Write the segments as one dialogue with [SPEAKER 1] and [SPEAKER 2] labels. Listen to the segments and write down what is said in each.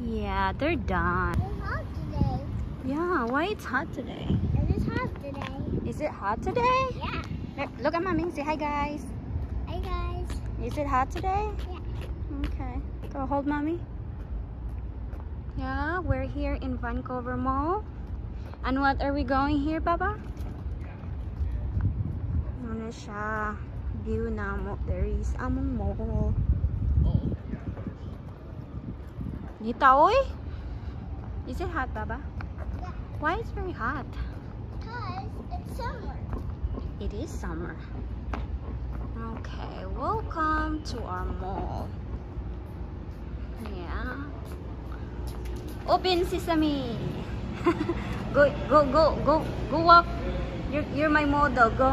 [SPEAKER 1] Yeah, they're done.
[SPEAKER 2] It's hot today.
[SPEAKER 1] Yeah, why it's hot today?
[SPEAKER 2] It is hot today.
[SPEAKER 1] Is it hot today?
[SPEAKER 2] Yeah.
[SPEAKER 1] Look at mommy. Say hi, guys.
[SPEAKER 2] Hey guys.
[SPEAKER 1] Is it hot today?
[SPEAKER 2] Yeah.
[SPEAKER 1] Okay. Go hold mommy. Yeah, we're here in Vancouver Mall. And what are we going here, Baba? Ano siya? View na mo. There is among mall. Dita, oy? Is it hot, Baba?
[SPEAKER 2] Yeah.
[SPEAKER 1] Why it's very hot?
[SPEAKER 2] Because it's summer.
[SPEAKER 1] It is summer. Okay, welcome to our mall. Yeah. Open sesame. Go walk. You're my model. Go.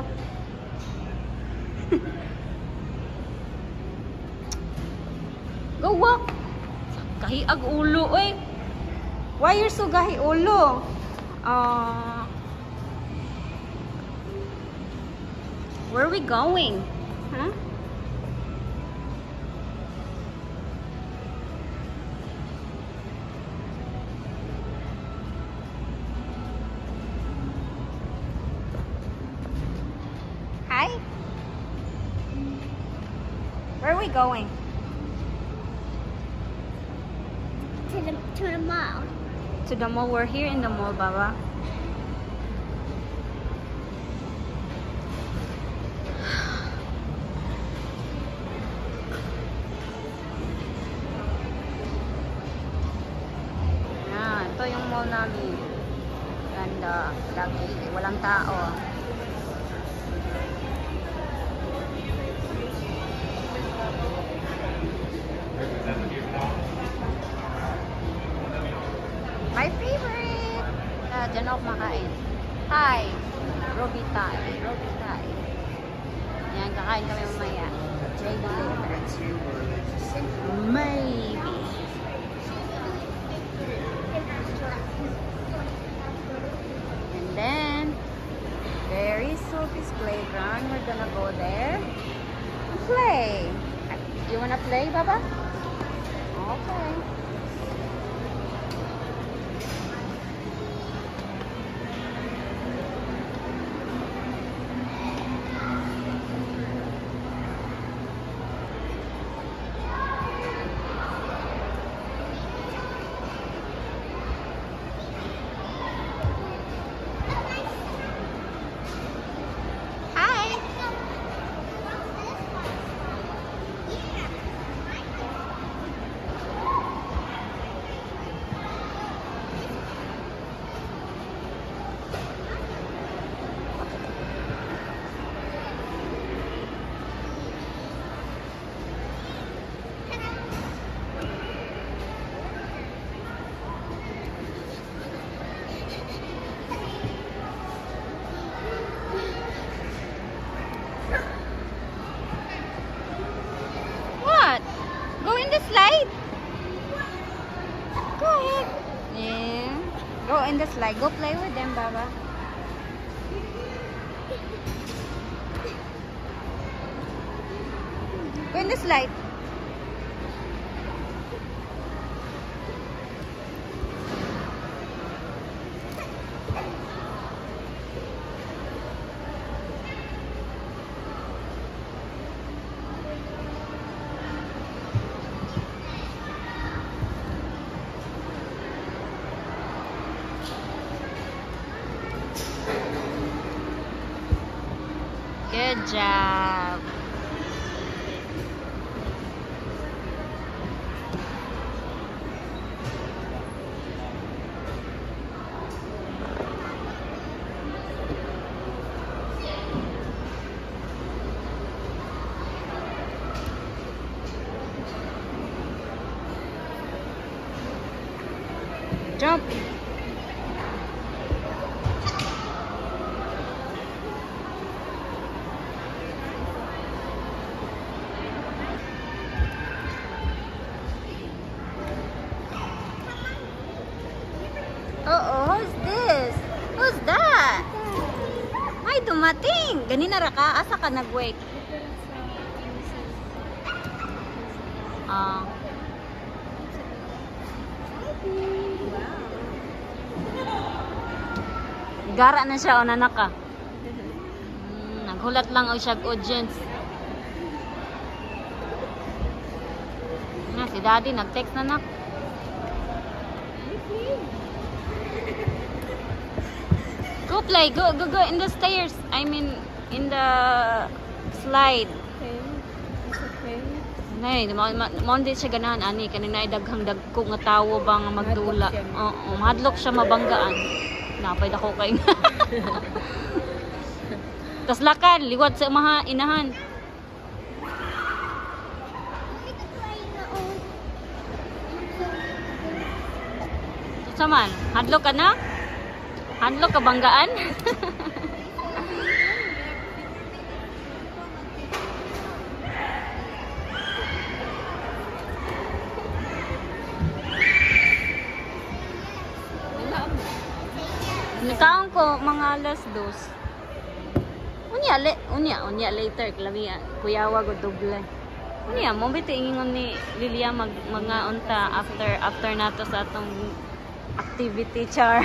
[SPEAKER 1] Go walk. Gahiag ulo, oy. Why you're so gahi ulo? Where are we going? Huh? Hi? Where are we going?
[SPEAKER 2] To the mall.
[SPEAKER 1] To the mall. We're here in the mall, Baba. Ah, ito yung mall namin. Ganda. Lagi. Walang tao. My favorite! Diyan ako makain. Hi! Robi Thai. Robi Thai. Yan, kakain kami mamaya. Maybe later. Maybe. And then, there is Sophie's playground. We're gonna go there and play. You wanna play, Baba? Okay. Slide. Go ahead. Yeah. Go in the slide. Go play with them, Baba. Go in the slide. Good job. Jump. Uh-oh, who's this? Who's that? Ay, dumating. Ganina ra ka. Asa ka nag-wait? Gara na siya o nanak ka. Naghulat lang o siya audience. Na si daddy nag-text na nak. Go play, go in the stairs. I mean in the slide.
[SPEAKER 3] Okay. It's okay.
[SPEAKER 1] Nay, mo hindi siya ganahan ani kanina ay daghang dagko nga tawo ba nga magdula. Oo, mahadlok siya mabanggaan. Napay dako kay. Tas lakad liwat sa mga inahan. Saman, hadlok ka na? Hadlok ka banggaan? Nitaon ko mga alas 2. Unya later klabi kuyawa go doble. Unya mo bitaw ingon ni Lilia mga unta after nato sa atong activity char.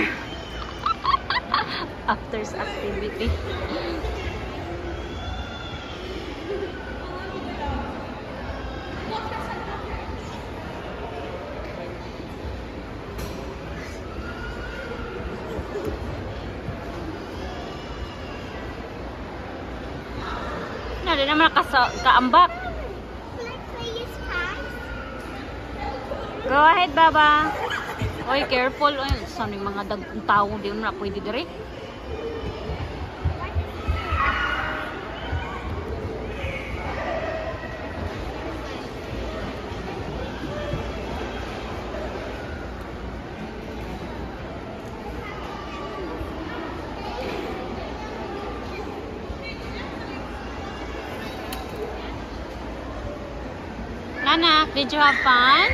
[SPEAKER 1] After sa activity. Na din naman kaambak.
[SPEAKER 2] Can I play his pass?
[SPEAKER 1] Go ahead, Baba. Oy, careful. Oy, saan yung mga dagong tao di na pwede dire? Nana, did you have fun?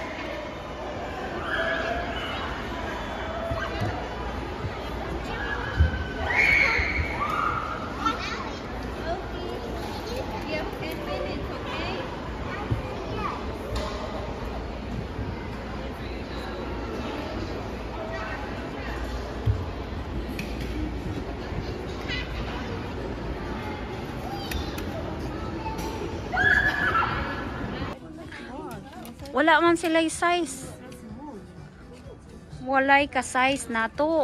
[SPEAKER 1] Wala man sila yung size. Walay ka size na to.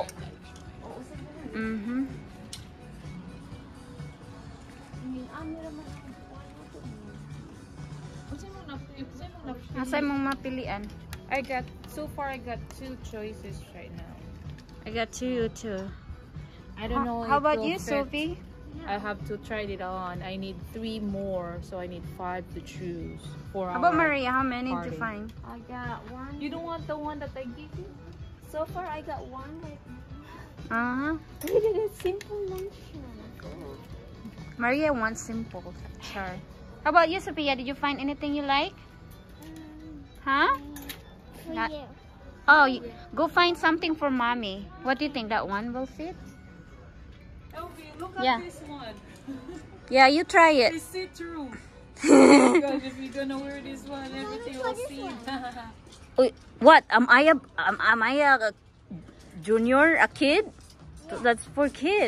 [SPEAKER 1] Asa mong mapilian?
[SPEAKER 3] So far I got 2 choices right now.
[SPEAKER 1] I got two too.
[SPEAKER 3] I don't know.
[SPEAKER 1] How
[SPEAKER 3] if
[SPEAKER 1] about
[SPEAKER 3] they'll
[SPEAKER 1] you,
[SPEAKER 3] fit.
[SPEAKER 1] Sophie?
[SPEAKER 3] I have to try it on. I need 3 more, so I need 5 to choose. For
[SPEAKER 1] How about
[SPEAKER 3] our
[SPEAKER 1] Maria? How many to
[SPEAKER 3] party.
[SPEAKER 1] find?
[SPEAKER 2] I got one.
[SPEAKER 3] You don't want the one that I give you?
[SPEAKER 2] So far, I got one.
[SPEAKER 1] Uh-huh.
[SPEAKER 2] Look at this simple lunch.
[SPEAKER 1] Maria wants simple. Sure. How about you, Sophia? Did you find anything you like? Huh?
[SPEAKER 2] For
[SPEAKER 1] Not-
[SPEAKER 2] you.
[SPEAKER 1] Oh, go find something for mommy. What do you think? That one will fit?
[SPEAKER 3] Sophie, look
[SPEAKER 1] Yeah.
[SPEAKER 3] this one.
[SPEAKER 1] Yeah, you try it.
[SPEAKER 3] It's see-through. Oh gosh, if you're gonna wear this one, everything will see.
[SPEAKER 1] Wait, what? Am I a junior? A kid? That's for kid.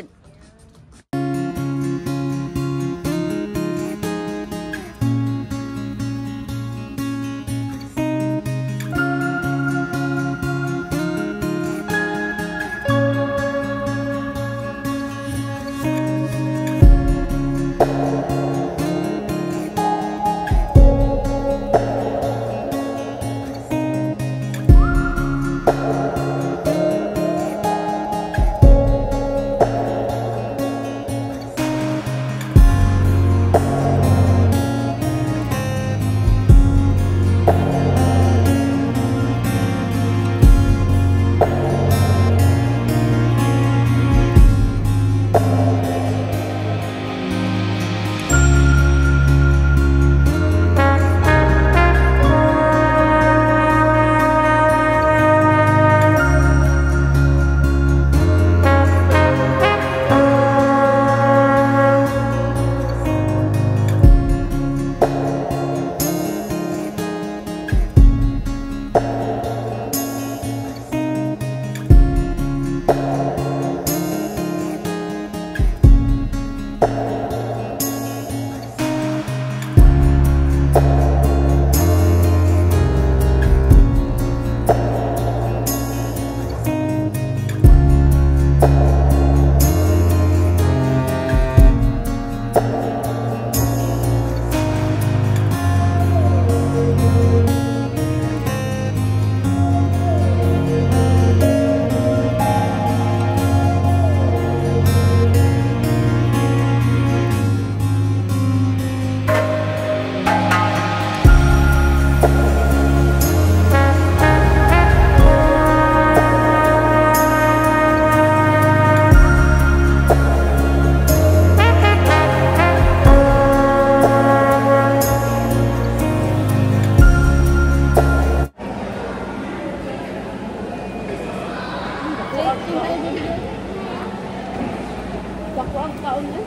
[SPEAKER 2] Bako ang kaon na.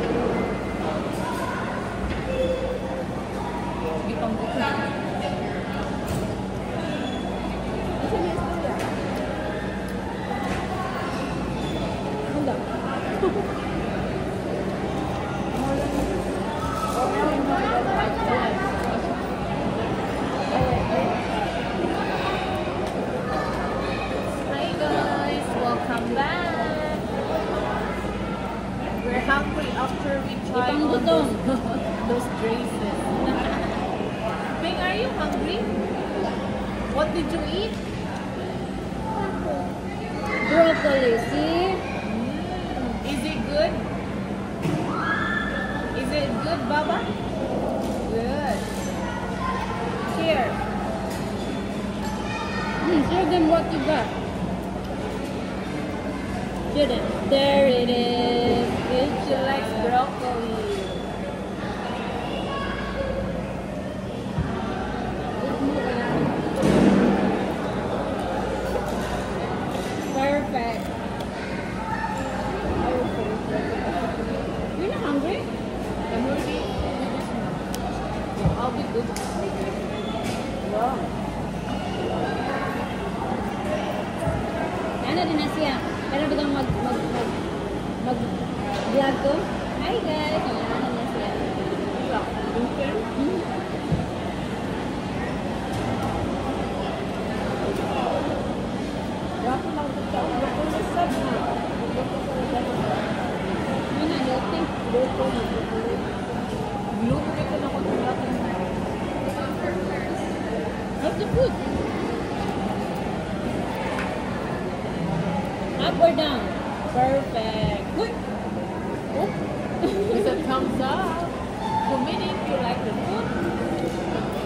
[SPEAKER 3] Sige pang buka.
[SPEAKER 2] Handa.
[SPEAKER 3] Hi guys, welcome back. We're hungry after we tried
[SPEAKER 1] Ipang
[SPEAKER 3] all
[SPEAKER 1] gutom.
[SPEAKER 3] those dresses. Ming, are you hungry? What did you eat?
[SPEAKER 1] Broccoli, see?
[SPEAKER 3] Is it good? Is it good, Baba? Good. Here.
[SPEAKER 1] Show them what you got. Show them. There it is. Good
[SPEAKER 3] She likes broccoli.
[SPEAKER 1] Perfect. You're not hungry?
[SPEAKER 3] I'm hungry. I'll be good.
[SPEAKER 1] Wow. Ano din na siya? Pero ba kang mag-vlog ko? Hi guys! Ano na siya? Yun na, luting.
[SPEAKER 3] Luto dito na kung
[SPEAKER 1] How's the food? Up or down? Perfect. Good.
[SPEAKER 3] It's a thumbs up. For me, if you like the food.